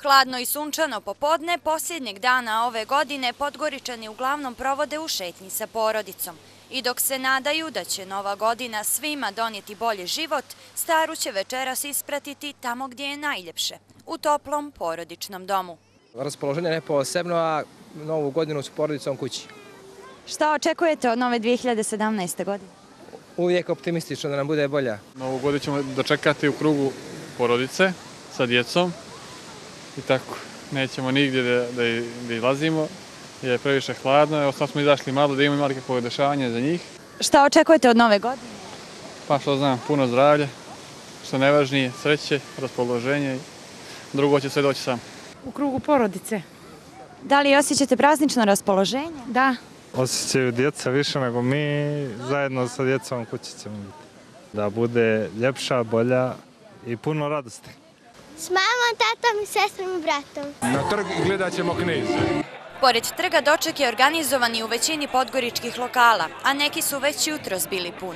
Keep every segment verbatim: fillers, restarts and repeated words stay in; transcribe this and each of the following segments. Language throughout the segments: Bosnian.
Hladno i sunčano popodne posljednjeg dana ove godine Podgoričani uglavnom provode u šetnji sa porodicom. I dok se nadaju da će nova godina svima donijeti bolji život, staru će večeras ispratiti tamo gdje je najljepše, u toplom porodičnom domu. Raspoloženje je posebno, a novu godinu s porodicom kući. Šta očekujete od nove dvije hiljade sedamnaeste. godine? Uvijek optimistično da nam bude bolja. Novu godinu ćemo dočekati u krugu porodice sa djecom i tako. Nećemo nigdje da, da, da izlazimo, jer je previše hladno. Evo sad smo izašli malo da imamo imali kakvo dešavanje za njih. Šta očekujete od nove godine? Pa što znam, puno zdravlja, što najvažnije, sreće, raspoloženje i drugo će sve doći sam. U krugu porodice. Da li osjećate praznično raspoloženje? Da. Osjećaju djeca više nego mi, zajedno sa djecom kući ćemo biti. Da bude ljepša, bolja i puno radosti. S mamom, tatom i sestrom i bratom. Na trg gledat ćemo Knez. Pored trga doček je organizovan i u većini podgoričkih lokala, a neki su već jutros bili puni.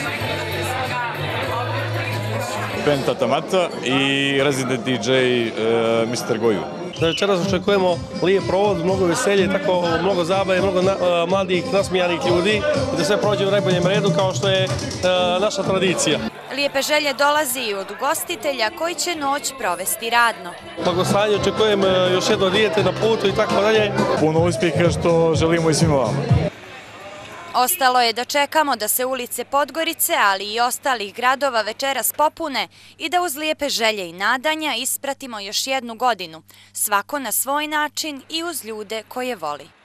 Penta Tamata i Resident D J uh, mister Goju. Večeras očekujemo lijep provod, mnogo veselje, tako mnogo zabave, mnogo na, uh, mladih, nasmijanih ljudi i da sve prođe u najboljem redu kao što je uh, naša tradicija. Lijepe želje dolazi i od ugostitelja koji će noć provesti radno. Blagostanje očekujem uh, još jedno dijete na putu i tako dalje. Puno uspjeha što želimo i svima vama. Ostalo je da čekamo da se ulice Podgorice, ali i ostalih gradova večeras popune i da uz lijepe želje i nadanja ispratimo još jednu godinu, svako na svoj način i uz ljude koje voli.